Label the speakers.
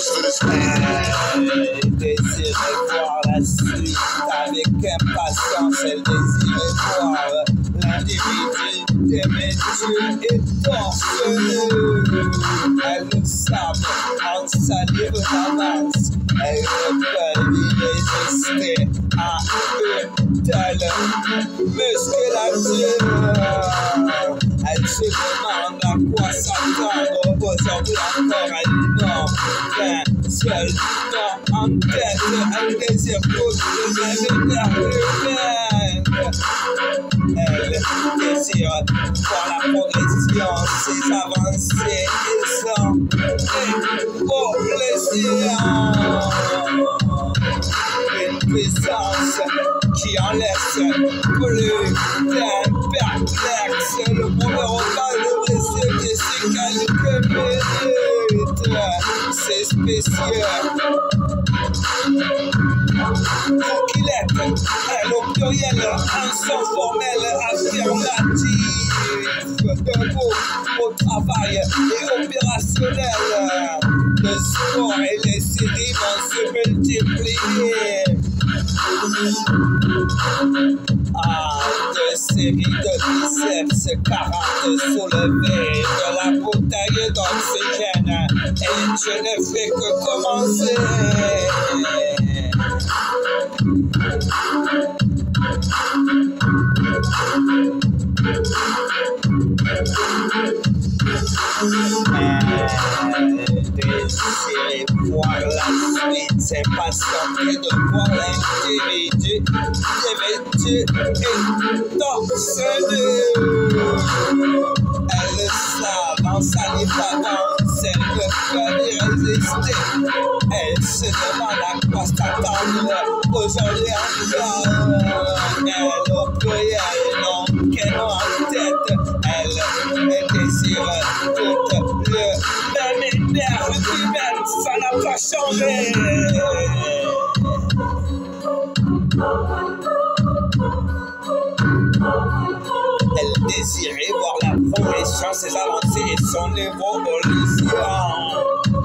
Speaker 1: Elle désirait voir la suite avec impatience. Elle désirait voir l'individu d'aimer Dieu et torse-nu. Elle le savait en salive d'avance. Elle ne peut lui résister à une telle musculature. Elle se demande à quoi s'attendre. Aujourd'hui encore, elle n'a qu'un seul nom en tête. Elle désire toute l'univers humaine. Elle désire voir la progression, ses avancées et son plaisir. Une puissance qui en laisse plus d'un perplexe. Le monde repas le récit de ces quelques minutes. C'est spécial. Tranquillette, elle au pluriel, un sens formel affirmatif. Debout au travail et opérationnel. Le sport et les séries vont se multiplier. Deux séries de biceps, 40 soulevés, de la bouteille d'oxygène. Et je ne fais que commencer. Désirer voir la suite, c'est patienter de voir l'individu revêtu et torse-nu. Elle le savent en salive d'avance, elle ne peut y résister. Elle se demande à quoi s'attendre aujourd'hui encore. Elle au pluriel, non qu'elle a en tête. Elle désire toute le même énergie humaine, ça n'a pas changé. Elle désirait voir la progression, ses avancées et son évolution.